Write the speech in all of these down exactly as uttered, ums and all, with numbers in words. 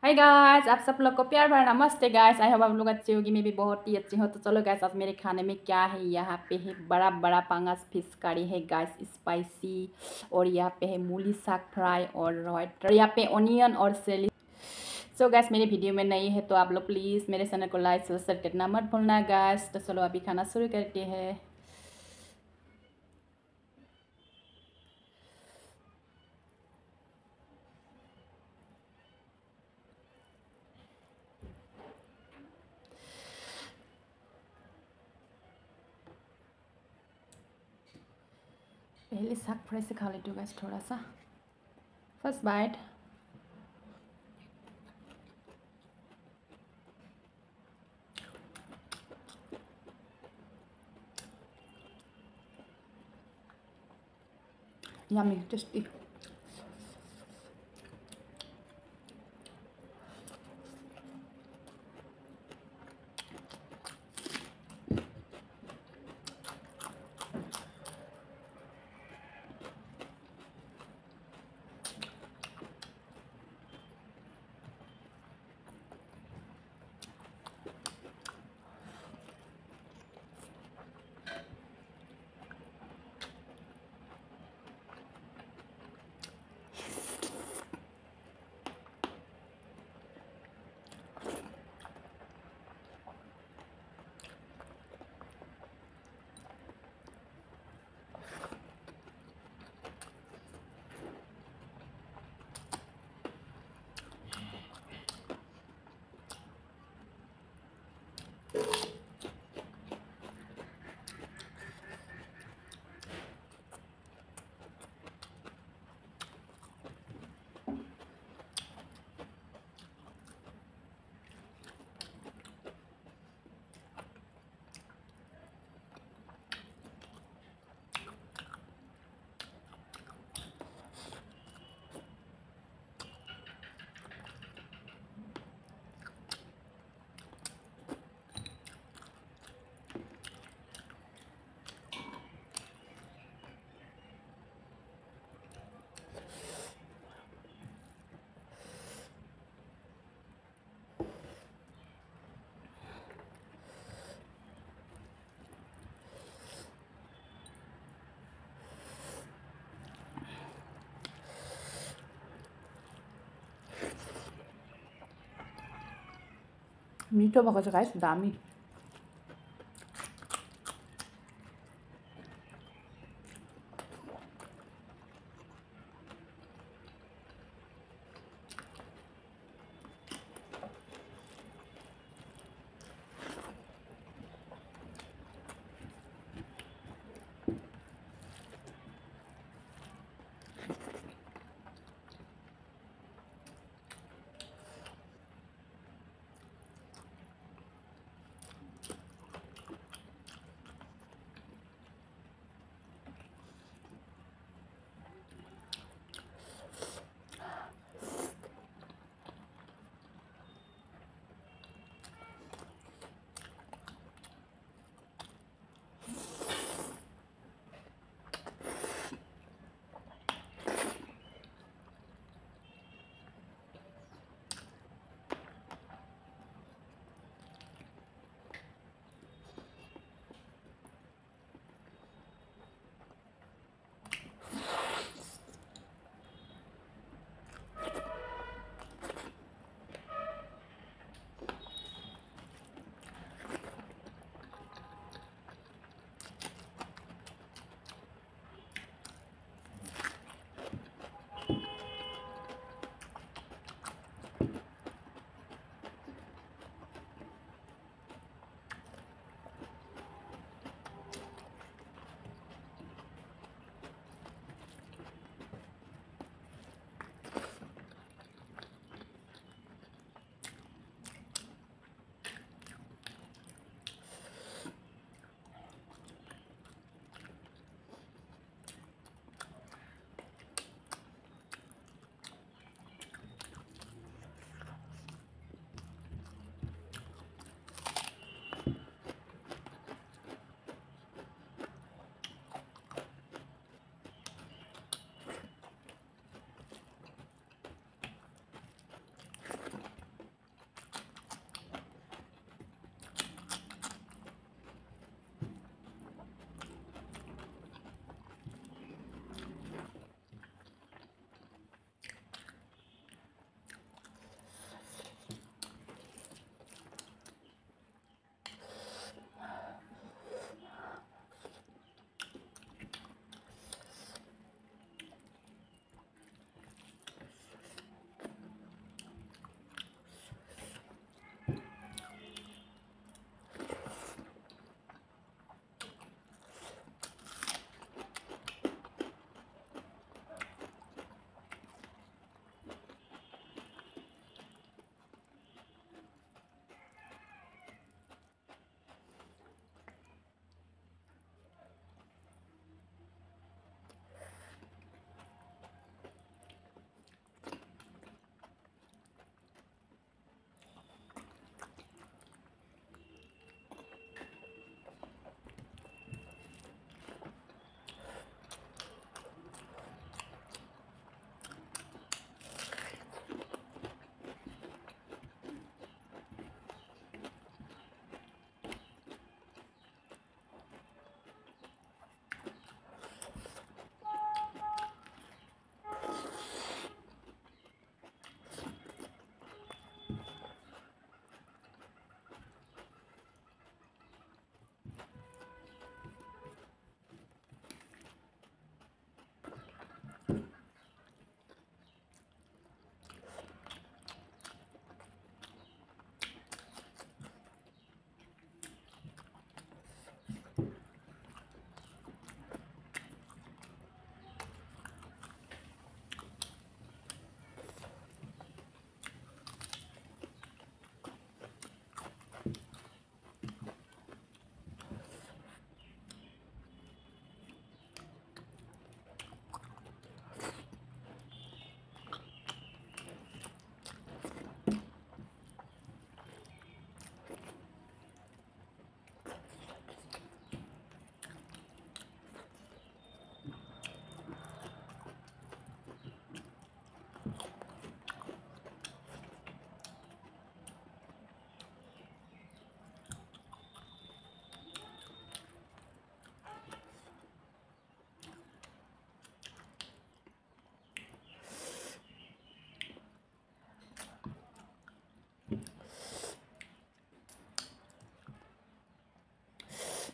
Hi guys, आप सब लोग को प्यार भरा नमस्ते गाइस। आई होप आप लोग अच्छे होगी, मैं भी बहुत ही अच्छी हूँ। तो चलो गाइस, आज मेरे खाने में क्या है। यहाँ पे है बड़ा बड़ा पांगस फिश करी है गाइस, स्पाइसी। और यहाँ पे है मूली साग फ्राई और व्हाइट, यहाँ पे ऑनियन और सेली। सो गाइस, मेरे वीडियो में नहीं है तो आप लोग प्लीज़ मेरे चैनल को लाइक सब्सक्राइब करना मत भूलना गाइस। तो चलो अभी खाना शुरू करते हैं। पहले साग फ्राई से खा लेती हूँ गाइस थोड़ा सा। First bite. Yummy, tasty. 미쳐 먹어서 가있어 남이.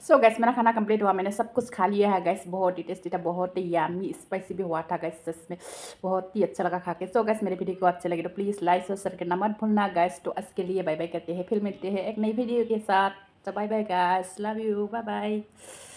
So guys मेरा खाना कंप्लीट हुआ, मैंने सब कुछ खा लिया है गैस। बहुत ही टेस्टी था, बहुत ही यामी स्पाइसी भी हुआ था गैस, सच में बहुत ही अच्छा लगा खा के। सो गैस मेरे वीडियो को अच्छे लगे तो प्लीज़ लाइक और शेयर करना मत भूलना गैस। तो आज के लिए बाय बाय करते हैं, फिर मिलते हैं एक नई वीडियो के साथ। तो bye bye guys, love you, bye bye.